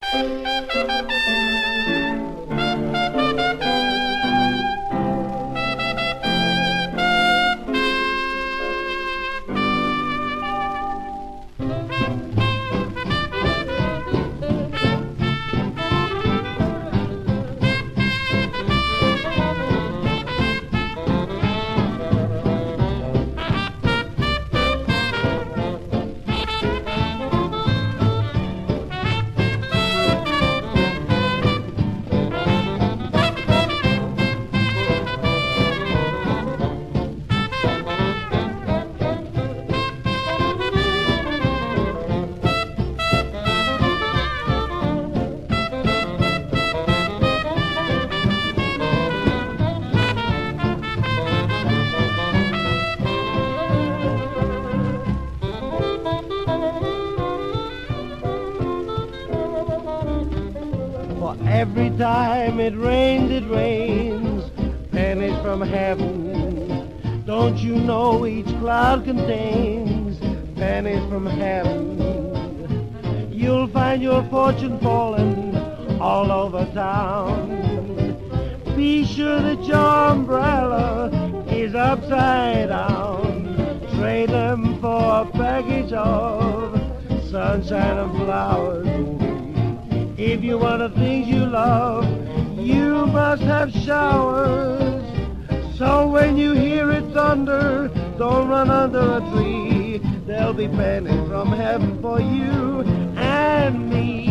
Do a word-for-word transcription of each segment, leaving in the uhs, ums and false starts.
Every time it rains, it rains pennies from heaven. Don't you know each cloud contains pennies from heaven? You'll find your fortune falling all over town. Be sure that your umbrella is upside down. Trade them for a package of sunshine and flowers. If you want the things you love, you must have showers. So when you hear it thunder, don't run under a tree. There'll be pennies from heaven for you and me.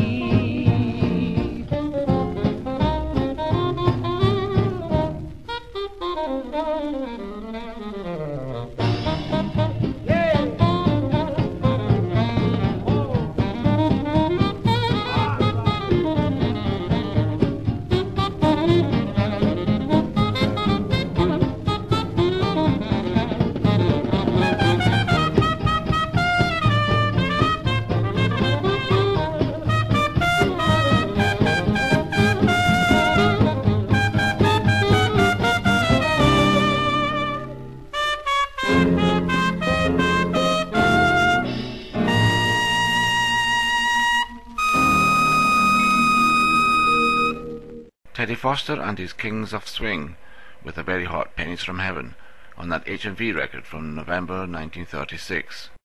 Teddy Foster and his Kings of Swing with a very hot Pennies from Heaven on that H M V record from November nineteen thirty-six.